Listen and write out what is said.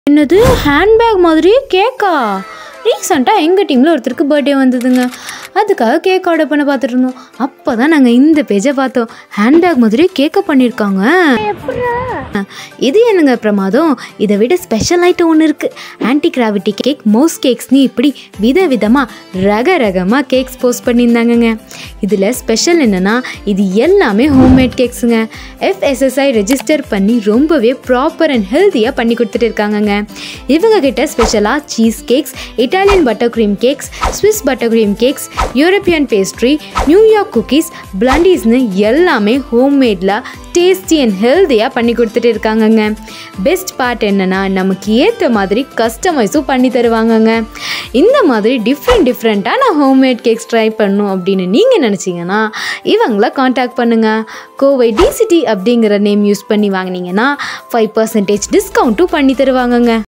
என்னது ஹேண்ட்பேக் மாதிரி கேக்கா? ரீசெண்டாக எங்கள் டீமில் ஒருத்தருக்கு பர்த்டே வந்ததுங்க. அதுக்காக கேக் ஆர்டர் பண்ண பார்த்துட்டு இருந்தோம். அப்போ தான் நாங்கள் இந்த பேஜை பார்த்தோம். ஹேண்ட்பேக் மாதிரி கேக்கை பண்ணியிருக்காங்க. இது என்னங்க பிரமாதம்? இதை விட ஸ்பெஷல் ஐட்டம் ஒன்று இருக்குது. ஆன்டி கிராவிட்டி கேக், மவுஸ் கேக்ஸ்னு இப்படி விதவிதமாக ரகரகமாக கேக்ஸ் போஸ்ட் பண்ணியிருந்தாங்கங்க. இதில் ஸ்பெஷல் என்னென்னா இது எல்லாமே ஹோம்மேட் கேக்ஸுங்க. FSSI ரெஜிஸ்டர் பண்ணி ரொம்பவே ப்ராப்பர் அண்ட் ஹெல்த்தியாக பண்ணி கொடுத்துட்டு இருக்காங்கங்க. இவங்க கிட்ட ஸ்பெஷலாக cheese cakes, Italian buttercream cakes, Swiss buttercream cakes, European pastry, New York cookies, பிளாண்டீஸ்னு எல்லாமே ஹோம்மேடில் டேஸ்டி அண்ட் ஹெல்த்தியாக பண்ணி கொடுத்துட்டு இருக்காங்கங்க. பெஸ்ட் பார்ட் என்னென்னா நமக்கு ஏற்ற மாதிரி கஸ்டமைஸும் பண்ணி தருவாங்கங்க. இந்த மாதிரி டிஃப்ரெண்ட்டான ஹோம்மேட் கேக்ஸ் ட்ரை பண்ணணும் அப்படின்னு நீங்கள் நினச்சிங்கன்னா இவங்கள காண்டாக்ட் பண்ணுங்கள். கோவை DCT அப்படிங்கிற நேம் யூஸ் பண்ணி வாங்கினீங்கன்னா 5% டிஸ்கவுண்ட்டும் பண்ணி தருவாங்கங்க.